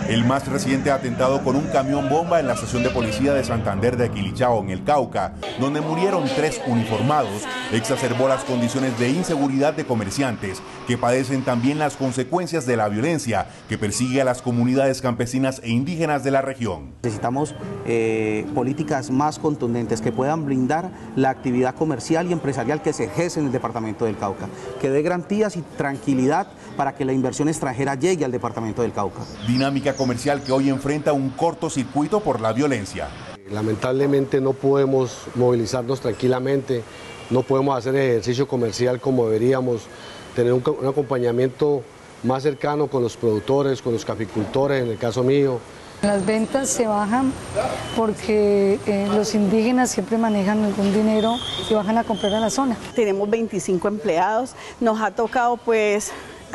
El más reciente atentado con un camión bomba en la estación de policía de Santander de Quilichao, en el Cauca, donde murieron 3 uniformados, exacerbó las condiciones de inseguridad de comerciantes que padecen también las consecuencias de la violencia que persigue a las comunidades campesinas e indígenas de la región. Necesitamos políticas más contundentes que puedan blindar la actividad comercial y empresarial que se ejerce en el departamento del Cauca, que dé garantías y tranquilidad para que la inversión extranjera llegue al departamento del Cauca. Dinámica comercial que hoy enfrenta un cortocircuito por la violencia. Lamentablemente no podemos movilizarnos tranquilamente, no podemos hacer ejercicio comercial como deberíamos, tener un acompañamiento más cercano con los productores, con los caficultores, en el caso mío. Las ventas se bajan porque los indígenas siempre manejan algún dinero y bajan a comprar a la zona. Tenemos 25 empleados, nos ha tocado pues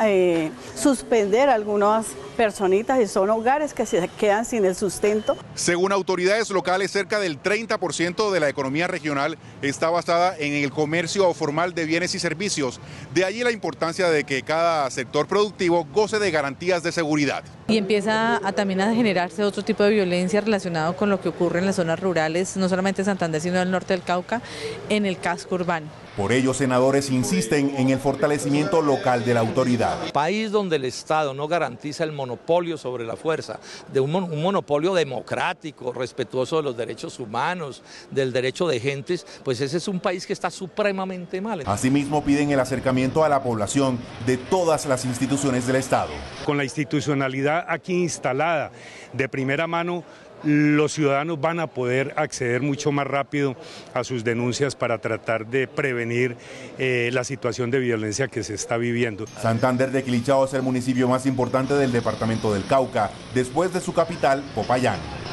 suspender algunas personitas y son hogares que se quedan sin el sustento. Según autoridades locales, cerca del 30% de la economía regional está basada en el comercio formal de bienes y servicios. De allí la importancia de que cada sector productivo goce de garantías de seguridad. Y empieza también a generarse otro tipo de violencia relacionado con lo que ocurre en las zonas rurales, no solamente en Santander, sino en el norte del Cauca, en el casco urbano. Por ello, senadores insisten en el fortalecimiento local de la autoridad. País donde el Estado no garantiza el monopolio sobre la fuerza, de un monopolio democrático, respetuoso de los derechos humanos, del derecho de gentes, pues ese es un país que está supremamente mal. Asimismo, piden el acercamiento a la población de todas las instituciones del Estado. Con la institucionalidad aquí instalada de primera mano, los ciudadanos van a poder acceder mucho más rápido a sus denuncias para tratar de prevenir la situación de violencia que se está viviendo. Santander de Quilichao es el municipio más importante del departamento del Cauca, después de su capital, Popayán.